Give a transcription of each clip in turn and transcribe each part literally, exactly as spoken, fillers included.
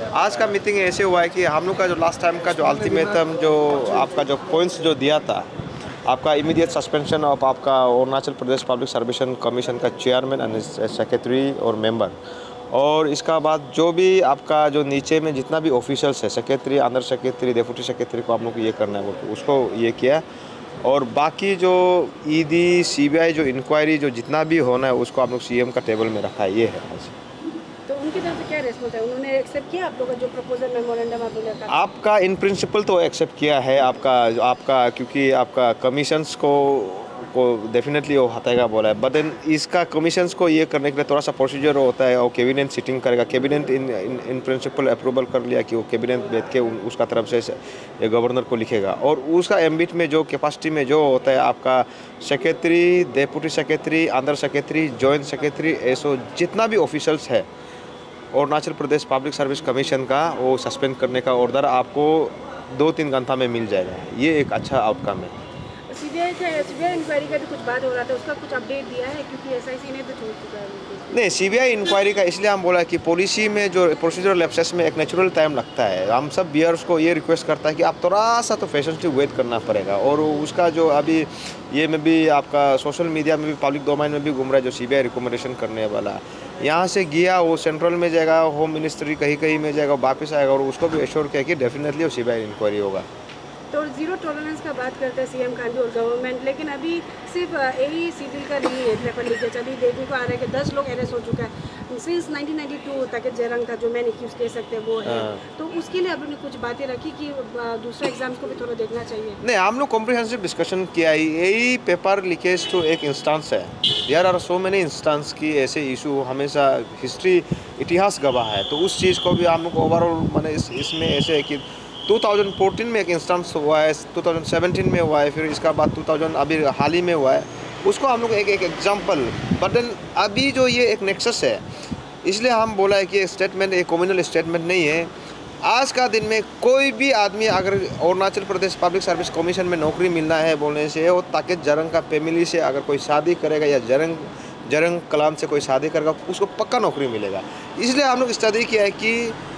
आज का मीटिंग ऐसे हुआ है कि हम लोग का जो लास्ट टाइम का जो अल्टीमेटम जो आपका जो पॉइंट्स जो दिया था, आपका इमीडिएट सस्पेंशन ऑफ आपका Arunachal Pradesh public service commission का चेयरमैन एंड सेक्रेटरी और मेंबर, और इसका बाद जो भी आपका जो नीचे में जितना भी ऑफिशियल्स है, secretary, under secretary, deputy secretary को आप लोग को ये करना है, वो उसको ये किया। और बाकी जो ईडी, सीबीआई जो इंक्वायरी जो जितना भी होना है उसको आप लोग सीएम का टेबल में रखा है, ये है। तो उनकी तरफ से क्या रिस्पॉन्स है? उन्होंने एक्सेप्ट किया आप लोग का जो प्रपोजल मेमोरेंडम आप लोगों का? आपका इन प्रिंसिपल तो एक्सेप्ट किया है आपका आपका क्योंकि आपका कमीशंस को को डेफिनेटली वो हटाएगा बोला है, बट देन इसका कमीशंस को ये करने के लिए थोड़ा सा प्रोसीजर होता है और कैबिनेट सिटिंग करेगा। Cabinet in in, in principle approval कर लिया कि वो कैबिनेट बैठ के उसका तरफ से ये गवर्नर को लिखेगा, और उसका एम्बिट में जो कैपेसिटी में जो होता है आपका secretary, deputy secretary, under secretary, joint secretary, ऐसो जितना भी ऑफिशल्स है Arunachal Pradesh public service commission का, वो सस्पेंड करने का ऑर्डर आपको दो तीन घंटा में मिल जाएगा। ये एक अच्छा आउटकम है। सीबीआई का सीबीआई इंक्वायरी का भी कुछ बात हो रहा था, उसका कुछ अपडेट दिया है? क्योंकि एसआईसी ने तो छोड़ चुका है। नहीं, सीबीआई इंक्वायरी का इसलिए हम बोला कि पॉलिसी में जो प्रोसीजरल लैप्सेस में एक नेचुरल टाइम लगता है। हम सब बियर्स को ये रिक्वेस्ट करता है कि आप थोड़ा सा तो पेशेंसली वेट करना पड़ेगा, और उसका जो अभी ये में भी आपका सोशल मीडिया में भी पब्लिक डोमेन में भी घूम रहा है जो सीबीआई रिकमेंडेशन करने वाला, यहाँ से गया वो सेंट्रल में जाएगा, होम मिनिस्ट्री कहीं कहीं में जाएगा, वापस आएगा, और उसको भी एश्योर किया कि डेफिनेटली वो सीबीआई इंक्वायरी होगा। तो जीरो टॉलरेंस का बात करते हैं सीएम खान और गवर्नमेंट, लेकिन अभी सिर्फ यही सिविल का नहीं है पेपर लीकेज। अभी देखने को आ रहा है कि दस लोग अरेस्ट हो चुका है सिंस नाइनटीन नाइंटी टू तक। जयरंग था जो मैंने एक्यूज कह सकते हैं वो है, तो उसके लिए आपने कुछ बातें रखी कि दूसरे एग्जाम्स को भी थोड़ा देखना चाहिए? नहीं, हम लोग कॉम्प्रिहेंसिव डिस्कशन किया ही। यही पेपर लीकेज तो एक इंस्टेंस है, there are so many instance की ऐसे इशू हमेशा हिस्ट्री इतिहास गवाह है, तो उस चीज़ को भी हम लोग ओवरऑल मैंने इस, इसमें ऐसे है कि दो हज़ार चौदह में एक इंस्टेंस हुआ है, दो हज़ार सत्रह में हुआ है, फिर इसका बाद दो हज़ार अभी हाल ही में हुआ है, उसको हम लोग एक एक एग्जांपल। बट देन अभी जो ये एक नेक्सस है, इसलिए हम बोला है कि स्टेटमेंट एक कम्युनल स्टेटमेंट नहीं है। आज का दिन में कोई भी आदमी अगर Arunachal Pradesh public service commission में नौकरी मिलना है बोलने से, और ताकि जरंग का फैमिली से अगर कोई शादी करेगा या जरंग जरंग कलाम से कोई शादी करेगा, उसको पक्का नौकरी मिलेगा। इसलिए हम लोग स्टडी किया है कि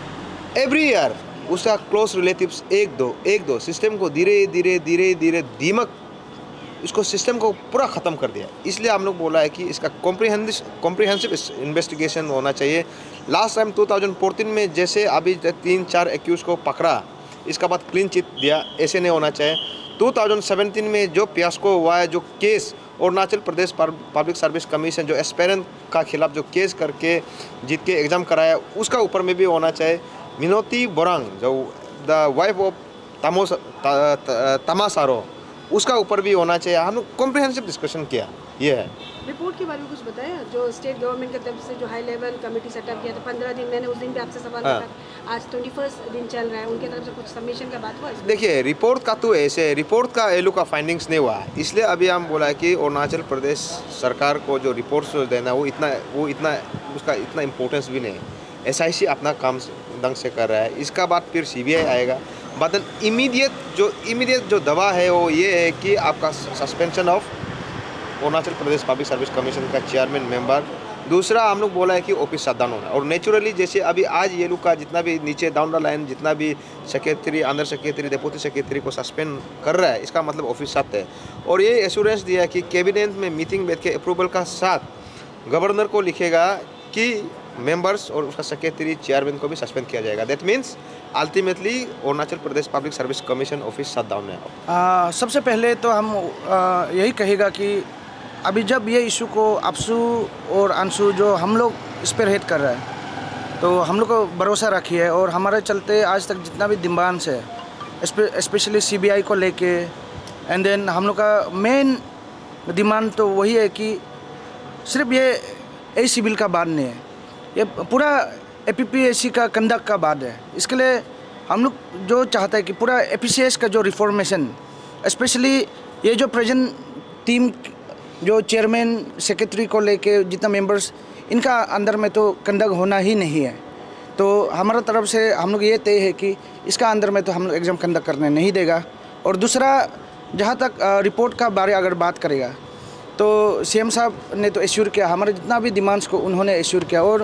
एवरी ईयर उसका क्लोज रिलेटिव्स एक दो एक दो सिस्टम को धीरे धीरे धीरे धीरे दीमक इसको सिस्टम को पूरा ख़त्म कर दिया। इसलिए हम लोग बोला है कि इसका कॉम्प्रिहेंसिव कॉम्प्रिहेंसिव इन्वेस्टिगेशन होना चाहिए। लास्ट टाइम दो हज़ार चौदह में जैसे अभी तीन चार एक्यूज को पकड़ा, इसका बाद क्लीन चिट दिया, ऐसे नहीं होना चाहिए। दो हज़ार सत्रह में जो फियास्को हुआ है, जो case Arunachal Pradesh public service commission जो एस्पेरेंट का खिलाफ जो केस करके जीत के एग्ज़ाम कराया, उसका ऊपर में भी होना चाहिए। मिनोती बोरांग जो the wife of Tamos Tamasaro, उसका ऊपर भी होना चाहिए। हम लोग कॉम्प्रिहेंसिव डिस्कशन किया। ये है रिपोर्ट के बारे में कुछ बताया जो स्टेट गवर्नमेंट की तरफ से जो हाई लेवल कमेटी सेटअप किया था पंद्रह दिन, मैंने उस दिन भी आपसे सवाल हाँ। किया। आज ट्वेंटी फर्स्ट दिन चल रहा है, उनकी तरफ से कुछ सबमिशन का बात हुआ? देखिए, रिपोर्ट का तो ऐसे रिपोर्ट का एलू का फाइंडिंग्स नहीं हुआ, इसलिए अभी हम बोला है कि अरुणाचल प्रदेश सरकार को जो रिपोर्ट्स देना वो इतना वो इतना उसका इतना इम्पोर्टेंस भी नहीं। एसआईसी अपना काम ढंग से कर रहा है, इसका बाद फिर सीबीआई आएगा। बट इमीडिएट जो इमीडिएट जो दवा है वो ये है कि आपका suspension of Arunachal Pradesh public service commission का चेयरमैन मेंबर। दूसरा हम लोग बोला है कि ऑफिस शट डाउन होना, और नेचुरली जैसे अभी आज ये लोग का जितना भी नीचे डाउन द लाइन जितना भी secretary, under secretary, deputy secretary को सस्पेंड कर रहा है, इसका मतलब ऑफिस शट है। और ये एश्योरेंस दिया है कि कैबिनेट में मीटिंग बैठ के अप्रूवल का साथ गवर्नर को लिखेगा कि मेंबर्स और उसका सेक्रेटरी, चेयरमैन को भी सस्पेंड किया जाएगा। That means ultimately Arunachal Pradesh public service commission office shut down है। आ, सबसे पहले तो हम आ, यही कहेगा कि अभी जब ये इशू को अपसू और अंशु जो हम लोग इस पर हेड कर रहे हैं, तो हम लोग को भरोसा रखिए, और हमारे चलते आज तक जितना भी डिमांड्स है स्पेशली सीबीआई को लेके, एंड देन हम लोग का मेन डिमांड तो वही है कि सिर्फ ये ए सिविल का बात नहीं है, ये पूरा एपीपीएससी का कंडक्ट का बात है। इसके लिए हम लोग जो चाहते हैं कि पूरा एपीसीएस का जो रिफॉर्मेशन, स्पेशली ये जो प्रेजेंट टीम जो चेयरमैन, सेक्रेटरी को लेके जितना मेंबर्स, इनका अंदर में तो कंडक्ट होना ही नहीं है। तो हमारा तरफ से हम लोग ये तय है कि इसका अंदर में तो हम लोग एग्ज़ाम कंडक्ट करने नहीं देगा। और दूसरा, जहाँ तक रिपोर्ट का बारे अगर बात करेगा तो सीएम साहब ने तो एश्योर किया, हमारे जितना भी डिमांड्स को उन्होंने एश्योर किया, और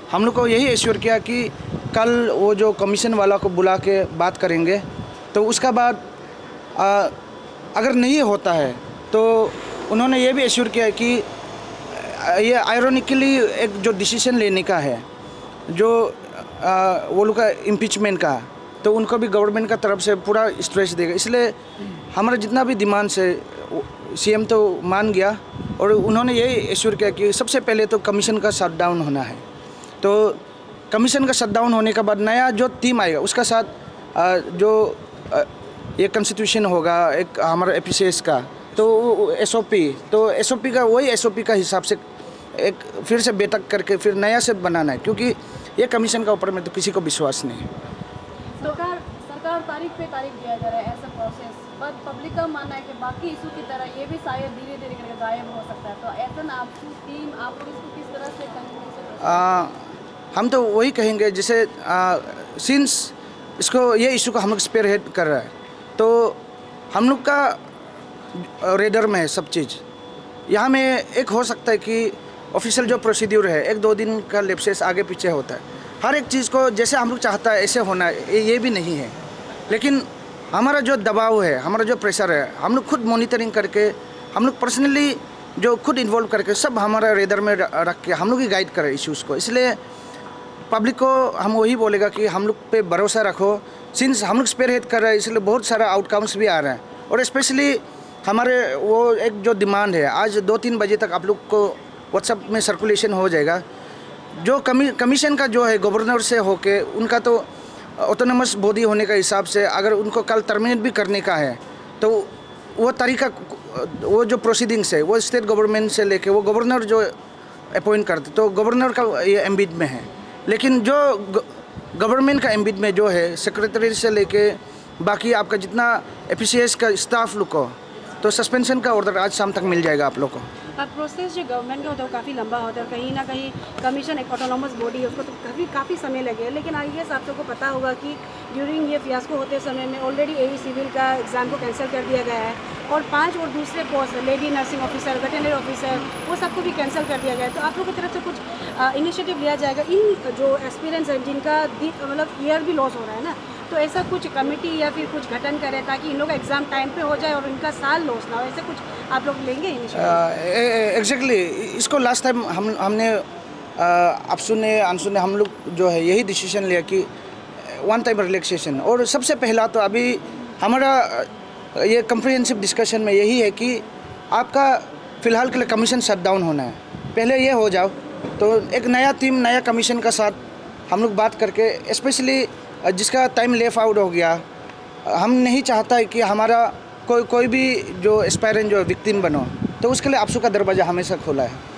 हम लोग को यही एश्योर किया कि कल वो जो कमीशन वाला को बुला के बात करेंगे, तो उसका बाद आ, अगर नहीं होता है तो उन्होंने ये भी एश्योर किया कि ये आयरॉनिकली एक जो डिसीजन लेने का है, जो आ, वो लोग का इम्पीचमेंट का, तो उनको भी गवर्नमेंट का तरफ से पूरा स्ट्रेस देगा। इसलिए हमारा जितना भी डिमांड है सीएम तो मान गया और उन्होंने यही एश्योर किया कि सबसे पहले तो कमीशन का शट डाउन होना है। तो कमीशन का शट डाउन होने के बाद नया जो टीम आएगा उसका साथ आ, जो आ, ये कॉन्स्टिट्यूशन होगा एक हमारा एपीसीएस का, तो एसओपी, तो एसओपी का वही एसओपी का हिसाब से एक फिर से बेतक करके फिर नया से बनाना है, क्योंकि ये कमीशन का ऊपर में तो किसी को विश्वास नहीं है। सरकार सरकार तारीख पे तारीख दिया जा रहा है ऐसा प्रोसेस, बट पब्लिक का मानना है कि बाकी इशू की तरह ये भी शायद धीरे धीरे करके गायब हो सकता है। तो ऐसा ना आपकी टीम आप लोग इसको किस तरह से कंटिन्यू? हम तो वही कहेंगे, जैसे सिंस इसको ये इशू को हम लोग स्पेयर हेड कर रहा है, तो हम लोग का रेडर में है सब चीज़। यहाँ में एक हो सकता है कि ऑफिशियल जो प्रोसीड्यूर है एक दो दिन का लेप्सेस आगे पीछे होता है, हर एक चीज़ को जैसे हम लोग चाहता है ऐसे होना है, ये भी नहीं है। लेकिन हमारा जो दबाव है, हमारा जो प्रेशर है, हम लोग खुद मॉनिटरिंग करके, हम लोग पर्सनली जो खुद इन्वॉल्व करके सब हमारा रेडर में रख के हम लोग ही गाइड करें इश्यूज़ को। इसलिए पब्लिक को हम वही बोलेगा कि हम लोग पे भरोसा रखो, सिंस हम लोग स्पेयर हेड कर रहे हैं इसलिए बहुत सारा आउटकम्स भी आ रहे हैं। और स्पेशली हमारे वो एक जो डिमांड है, आज दो तीन बजे तक आप लोग को व्हाट्सएप में सर्कुलेशन हो जाएगा, जो कमी कमीशन का जो है गवर्नर से होके उनका तो ऑटोनमस बॉडी होने का हिसाब से अगर उनको कल टर्मिनेट भी करने का है तो वो तरीका, वो जो प्रोसीडिंग्स है वो स्टेट गवर्नमेंट से लेके वो गवर्नर जो अपॉइंट करते, तो गवर्नर का ये एम्बिट में है। लेकिन जो गवर्नमेंट का एम्बिट में जो है सेक्रेटरी से लेके बाकी आपका जितना एपीसीएस का स्टाफ लोग को, तो सस्पेंशन का ऑर्डर आज शाम तक मिल जाएगा आप लोग को। अब प्रोसेस जो गवर्नमेंट का होता है वो काफ़ी लंबा होता है, और कहीं ना कहीं कमीशन एक ऑटोनॉमस बॉडी है, उसको तो काफ़ी काफ़ी समय लगे। लेकिन आई गेस आप सबको पता होगा कि ड्यूरिंग ये फियास्को होते समय में ऑलरेडी एई सिविल का एग्ज़ाम को कैंसिल कर दिया गया है, और पाँच और दूसरे post lady nursing officer, veterinary officer, वो सबको भी कैंसिल कर दिया गया है। तो आप लोगों की तरफ से कुछ इनिशिएटिव लिया जाएगा इन जो एक्सपीरियंस है जिनका मतलब ईयर भी लॉस हो रहा है ना, तो ऐसा कुछ कमेटी या फिर कुछ गठन करें ताकि इन लोग एग्ज़ाम टाइम पे हो जाए और इनका साल लॉस ना हो, ऐसे कुछ आप लोग लेंगे इनिशिएटिव? एग्जैक्टली, इसको लास्ट टाइम हम हमने आपसू ने अंशु ने हम लोग जो है यही डिसीजन लिया कि वन टाइम रिलैक्सेशन। और सबसे पहला तो अभी हमारा ये कम्प्रिहेंसिव डिस्कशन में यही है कि आपका फ़िलहाल के लिए कमीशन शट डाउन होना है, पहले ये हो जाओ तो एक नया टीम नया कमीशन का साथ हम लोग बात करके, स्पेशली जिसका टाइम लेफ आउट हो गया, हम नहीं चाहता है कि हमारा कोई कोई भी जो एस्पायरेंट जो विक्टिम बनो, तो उसके लिए आपसू का दरवाज़ा हमेशा खुला है।